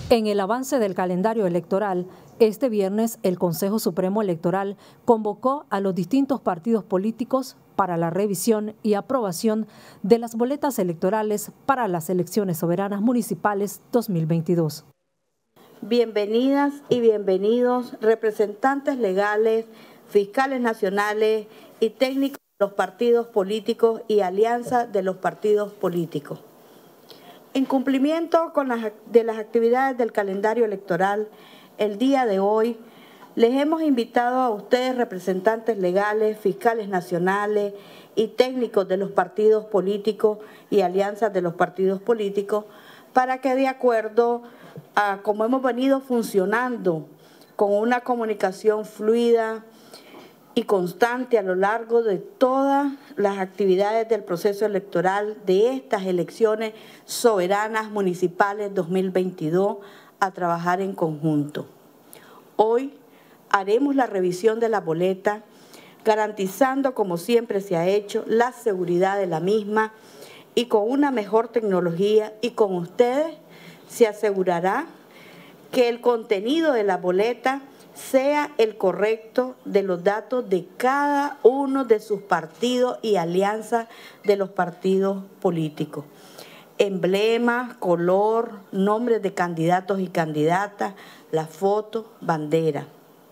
En el avance del calendario electoral, este viernes el Consejo Supremo Electoral convocó a los distintos partidos políticos para la revisión y aprobación de las boletas electorales para las elecciones soberanas municipales 2022. Bienvenidas y bienvenidos representantes legales, fiscales nacionales y técnicos de los partidos políticos y alianzas de los partidos políticos. En cumplimiento de las actividades del calendario electoral, el día de hoy les hemos invitado a ustedes, representantes legales, fiscales nacionales y técnicos de los partidos políticos y alianzas de los partidos políticos, para que de acuerdo a cómo hemos venido funcionando con una comunicación fluida y constante a lo largo de todas las actividades del proceso electoral de estas elecciones soberanas municipales 2022, a trabajar en conjunto. Hoy haremos la revisión de la boleta, garantizando, como siempre se ha hecho, la seguridad de la misma y con una mejor tecnología, y con ustedes se asegurará que el contenido de la boleta sea el correcto de los datos de cada uno de sus partidos y alianzas de los partidos políticos. Emblemas, color, nombres de candidatos y candidatas, la foto, bandera.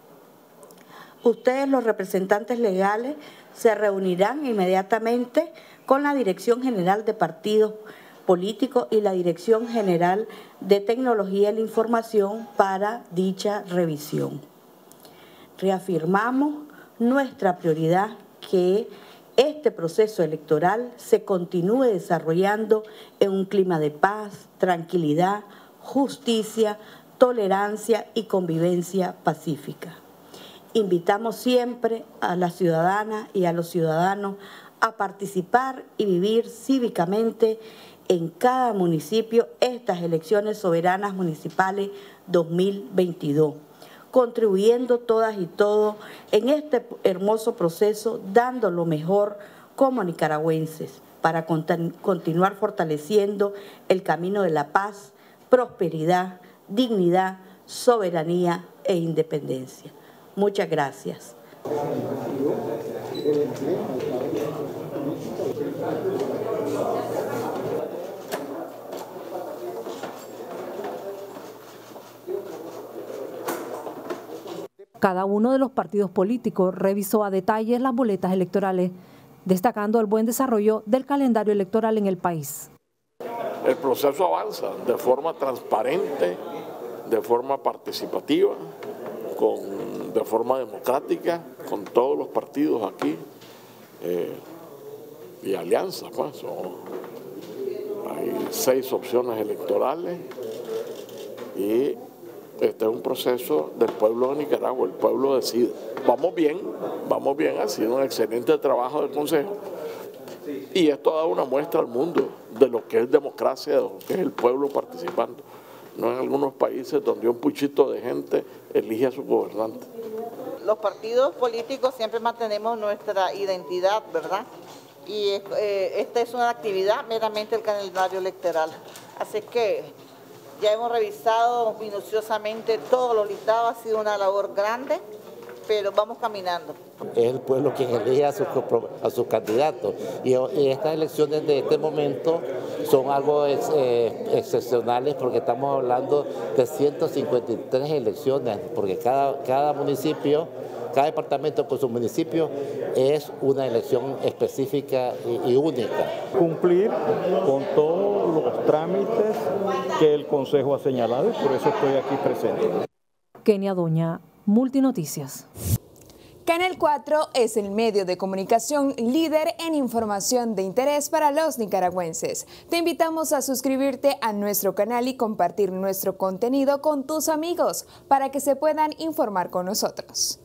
Ustedes, los representantes legales, se reunirán inmediatamente con la Dirección General de Partidos Políticos y la Dirección General de Tecnología de la Información para dicha revisión. Reafirmamos nuestra prioridad que este proceso electoral se continúe desarrollando en un clima de paz, tranquilidad, justicia, tolerancia y convivencia pacífica. Invitamos siempre a las ciudadanas y a los ciudadanos a participar y vivir cívicamente en cada municipio estas elecciones soberanas municipales 2022, contribuyendo todas y todos en este hermoso proceso, dando lo mejor como nicaragüenses para continuar fortaleciendo el camino de la paz, prosperidad, dignidad, soberanía e independencia. Muchas gracias. Cada uno de los partidos políticos revisó a detalle las boletas electorales, destacando el buen desarrollo del calendario electoral en el país. El proceso avanza de forma transparente, de forma participativa, de forma democrática, con todos los partidos aquí y alianzas. Pues, hay 6 opciones electorales y este es un proceso del pueblo de Nicaragua, el pueblo decide. Vamos bien, ha sido un excelente trabajo del Consejo y esto da una muestra al mundo de lo que es democracia, de lo que es el pueblo participando. No en algunos países donde un puchito de gente elige a su gobernante. Los partidos políticos siempre mantenemos nuestra identidad, ¿verdad? Y esta es una actividad meramente del calendario electoral. Así que ya hemos revisado minuciosamente todos los listados, ha sido una labor grande, pero vamos caminando. Es el pueblo quien elige a sus candidatos y estas elecciones de este momento son algo excepcionales porque estamos hablando de 153 elecciones, porque cada municipio, cada departamento con su municipio es una elección específica y única. Cumplir con todos los trámites que el Consejo ha señalado y por eso estoy aquí presente. Kenia Doña, Multinoticias. Canal 4 es el medio de comunicación líder en información de interés para los nicaragüenses. Te invitamos a suscribirte a nuestro canal y compartir nuestro contenido con tus amigos para que se puedan informar con nosotros.